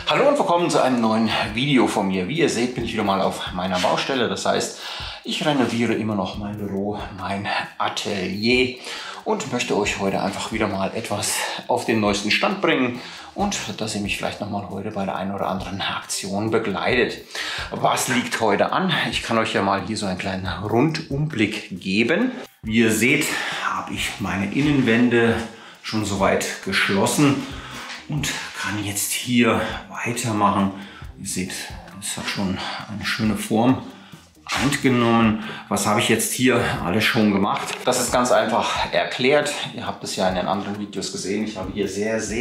Hallo und willkommen zu einem neuen Video von mir. Wie ihr seht, bin ich wieder mal auf meiner Baustelle. Das heißt, ich renoviere immer noch mein Büro, mein Atelier und möchte euch heute einfach wieder mal etwas auf den neuesten Stand bringen und dass ihr mich vielleicht noch mal heute bei der einen oder anderen Aktion begleitet. Was liegt heute an? Ich kann euch ja mal hier so einen kleinen Rundumblick geben. Wie ihr seht, habe ich meine Innenwände schon soweit geschlossen und kann jetzt hier weitermachen. Ihr seht, es hat schon eine schöne Form angenommen. Was habe ich jetzt hier alles schon gemacht? Das ist ganz einfach erklärt. Ihr habt es ja in den anderen Videos gesehen. Ich habe hier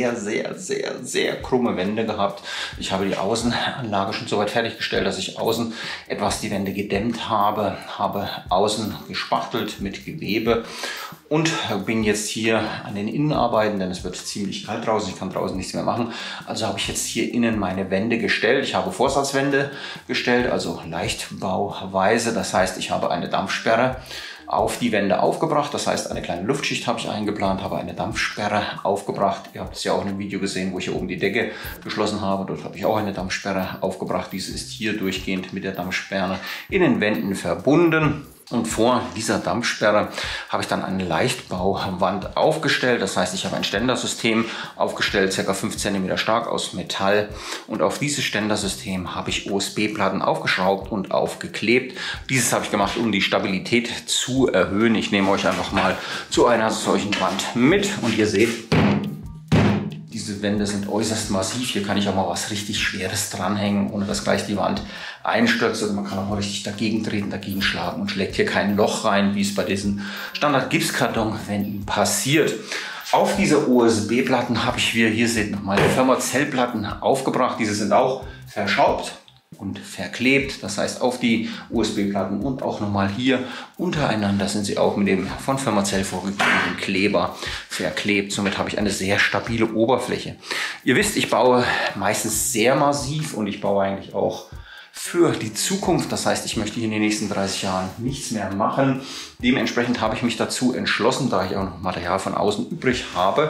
sehr krumme Wände gehabt. Ich habe die Außenanlage schon soweit fertiggestellt, dass ich außen etwas die Wände gedämmt habe. Habe außen gespachtelt mit Gewebe und bin jetzt hier an den Innenarbeiten, denn es wird ziemlich kalt draußen. Ich kann draußen nichts mehr machen. Also habe ich jetzt hier innen meine Wände gestellt. Ich habe Vorsatzwände gestellt, also Leichtbauweise. Das heißt, ich habe eine Dampfsperre auf die Wände aufgebracht. Das heißt, eine kleine Luftschicht habe ich eingeplant, habe eine Dampfsperre aufgebracht. Ihr habt es ja auch in einem Video gesehen, wo ich hier oben die Decke geschlossen habe. Dort habe ich auch eine Dampfsperre aufgebracht. Diese ist hier durchgehend mit der Dampfsperre in den Wänden verbunden. Und vor dieser Dampfsperre habe ich dann eine Leichtbauwand aufgestellt. Das heißt, ich habe ein Ständersystem aufgestellt, ca. 5 cm stark aus Metall. Und auf dieses Ständersystem habe ich OSB-Platten aufgeschraubt und aufgeklebt. Dieses habe ich gemacht, um die Stabilität zu erhöhen. Ich nehme euch einfach mal zu einer solchen Wand mit. Und ihr seht, diese Wände sind äußerst massiv. Hier kann ich auch mal was richtig Schweres dranhängen, ohne dass gleich die Wand einstürzt. Also man kann auch mal richtig dagegen treten, dagegen schlagen und schlägt hier kein Loch rein, wie es bei diesen Standard-Gipskarton-Wänden passiert. Auf diese OSB-Platten habe ich, wie ihr hier seht, noch meine Fermacell-Platten aufgebracht. Diese sind auch verschraubt und verklebt. Das heißt, auf die USB-Platten und auch nochmal hier untereinander sind sie auch mit dem von Fermacell vorgegebenen Kleber verklebt. Somit habe ich eine sehr stabile Oberfläche. Ihr wisst, ich baue meistens sehr massiv und ich baue eigentlich auch für die Zukunft. Das heißt, ich möchte hier in den nächsten 30 Jahren nichts mehr machen. Dementsprechend habe ich mich dazu entschlossen, da ich auch noch Material von außen übrig habe,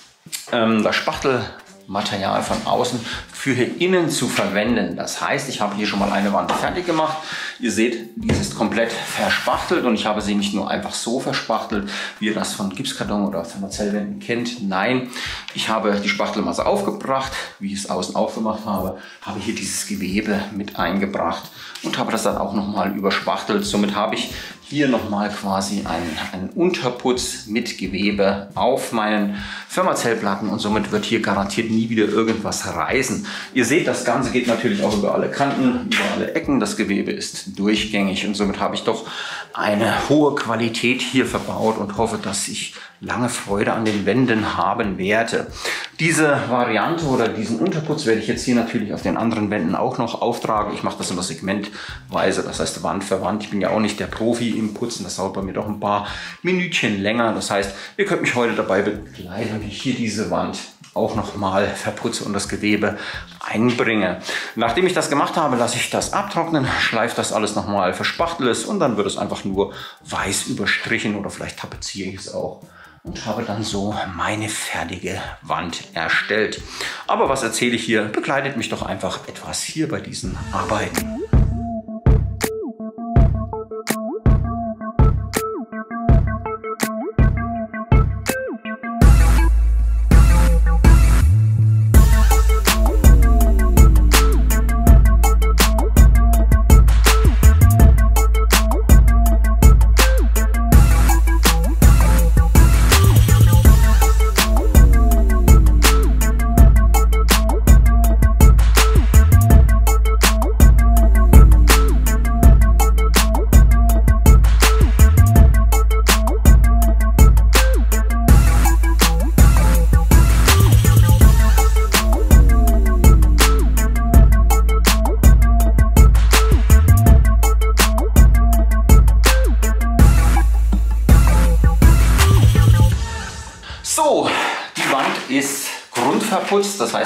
das Spachtelmaterial von außen für hier innen zu verwenden. Das heißt, ich habe hier schon mal eine Wand fertig gemacht. Ihr seht, diese ist komplett verspachtelt und ich habe sie nicht nur einfach so verspachtelt, wie ihr das von Gipskarton oder Fermacellwänden kennt. Nein, ich habe die Spachtelmasse aufgebracht, wie ich es außen aufgemacht habe, habe hier dieses Gewebe mit eingebracht und habe das dann auch nochmal überspachtelt. Somit habe ich hier nochmal quasi einen Unterputz mit Gewebe auf meinen Fermacellplatten und somit wird hier garantiert nie wieder irgendwas reißen. Ihr seht, das Ganze geht natürlich auch über alle Kanten, über alle Ecken. Das Gewebe ist durchgängig und somit habe ich doch eine hohe Qualität hier verbaut und hoffe, dass ich lange Freude an den Wänden haben werde. Diese Variante oder diesen Unterputz werde ich jetzt hier natürlich auf den anderen Wänden auch noch auftragen. Ich mache das immer segmentweise, das heißt Wand für Wand. Ich bin ja auch nicht der Profi im Putzen, das dauert bei mir doch ein paar Minütchen länger. Das heißt, ihr könnt mich heute dabei begleiten, wie ich hier diese Wand auch nochmal verputze und das Gewebe einbringe. Nachdem ich das gemacht habe, lasse ich das abtrocknen, schleife das alles nochmal, verspachtel es und dann wird es einfach nur weiß überstrichen oder vielleicht tapeziere ich es auch und habe dann so meine fertige Wand erstellt. Aber was erzähle ich hier? Begleitet mich doch einfach etwas hier bei diesen Arbeiten. So, die Wand ist grundverputzt, das heißt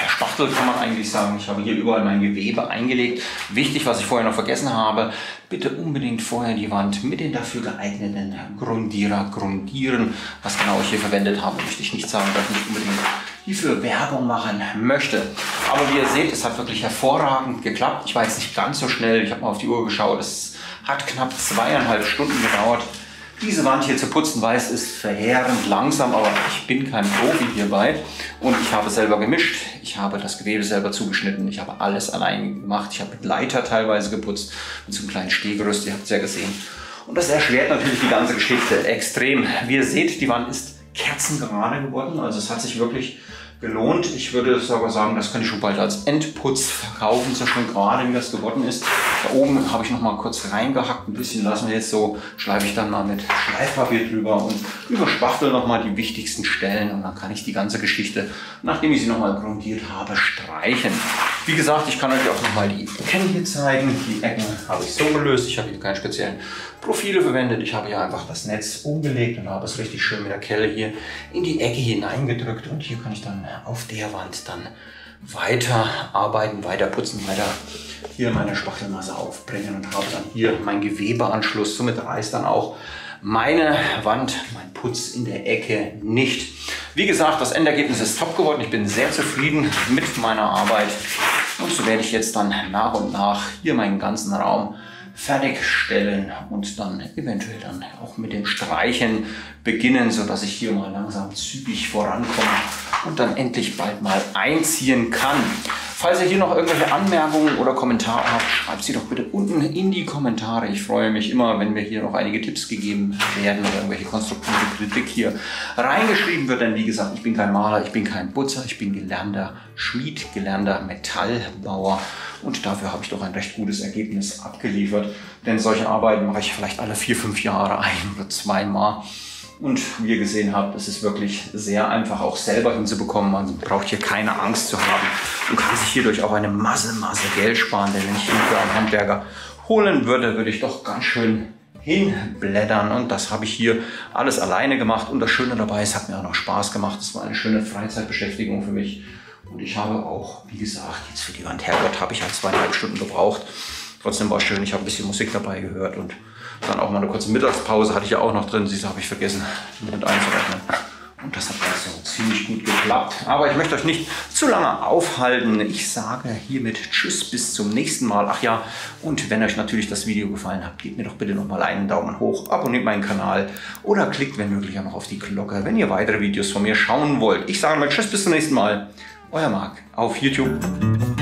Spachtel, kann man eigentlich sagen. Ich habe hier überall mein Gewebe eingelegt. Wichtig, was ich vorher noch vergessen habe, bitte unbedingt vorher die Wand mit den dafür geeigneten Grundierer grundieren. Was genau ich hier verwendet habe, möchte ich nicht sagen, dass ich nicht unbedingt hierfür Werbung machen möchte. Aber wie ihr seht, es hat wirklich hervorragend geklappt. Ich war jetzt nicht ganz so schnell. Ich habe mal auf die Uhr geschaut. Es hat knapp 2,5 Stunden gedauert, diese Wand hier zu putzen. Weiß ist verheerend langsam, aber ich bin kein Profi hierbei. Und ich habe selber gemischt. Ich habe das Gewebe selber zugeschnitten. Ich habe alles allein gemacht. Ich habe mit Leiter teilweise geputzt. Mit so einem kleinen Stehgerüst, ihr habt es ja gesehen. Und das erschwert natürlich die ganze Geschichte extrem. Wie ihr seht, die Wand ist kerzengerade geworden. Also es hat sich wirklich gelohnt. Ich würde sogar sagen, das könnte ich schon bald als Endputz verkaufen, so schön gerade wie das geworden ist. Da oben habe ich noch mal kurz reingehackt, ein bisschen lassen wir jetzt so, schleife ich dann mal mit Schleifpapier drüber und überspachtel noch mal die wichtigsten Stellen und dann kann ich die ganze Geschichte, nachdem ich sie noch mal grundiert habe, streichen. Wie gesagt, ich kann euch auch noch mal die Ecken hier zeigen. Die Ecken habe ich so gelöst. Ich habe hier keine speziellen Profile verwendet. Ich habe hier einfach das Netz umgelegt und habe es richtig schön mit der Kelle hier in die Ecke hineingedrückt. Und hier kann ich dann auf der Wand dann weiter arbeiten, weiter putzen, weiter hier meine Spachtelmasse aufbringen und habe dann hier meinen Gewebeanschluss. Somit reißt dann auch meine Wand, mein Putz in der Ecke nicht. Wie gesagt, das Endergebnis ist top geworden. Ich bin sehr zufrieden mit meiner Arbeit. Und so werde ich jetzt dann nach und nach hier meinen ganzen Raum fertigstellen und dann eventuell dann auch mit dem Streichen beginnen, sodass ich hier mal langsam zügig vorankomme und dann endlich bald mal einziehen kann. Falls ihr hier noch irgendwelche Anmerkungen oder Kommentare habt, schreibt sie doch bitte unten in die Kommentare. Ich freue mich immer, wenn mir hier noch einige Tipps gegeben werden oder irgendwelche konstruktive Kritik hier reingeschrieben wird. Denn wie gesagt, ich bin kein Maler, ich bin kein Putzer, ich bin gelernter Schmied, gelernter Metallbauer. Und dafür habe ich doch ein recht gutes Ergebnis abgeliefert. Denn solche Arbeiten mache ich vielleicht alle 4-5 Jahre ein- oder zweimal. Und wie ihr gesehen habt, es ist wirklich sehr einfach auch selber hinzubekommen. Man braucht hier keine Angst zu haben und kann sich hierdurch auch eine Masse Geld sparen. Denn wenn ich Hilfe einen Handwerker holen würde, würde ich doch ganz schön hinblättern. Und das habe ich hier alles alleine gemacht. Und das Schöne dabei, es hat mir auch noch Spaß gemacht. Es war eine schöne Freizeitbeschäftigung für mich. Und ich habe auch, wie gesagt, jetzt für die Wand Herrgott habe ich halt 2,5 Stunden gebraucht. Trotzdem war es schön, ich habe ein bisschen Musik dabei gehört und dann auch mal eine kurze Mittagspause hatte ich ja auch noch drin. Diese habe ich vergessen mit einzurechnen. Und das hat also ziemlich gut geklappt. Aber ich möchte euch nicht zu lange aufhalten. Ich sage hiermit Tschüss, bis zum nächsten Mal. Ach ja, und wenn euch natürlich das Video gefallen hat, gebt mir doch bitte nochmal einen Daumen hoch, abonniert meinen Kanal oder klickt, wenn möglich, auch noch auf die Glocke, wenn ihr weitere Videos von mir schauen wollt. Ich sage mal Tschüss, bis zum nächsten Mal. Euer Marc auf YouTube.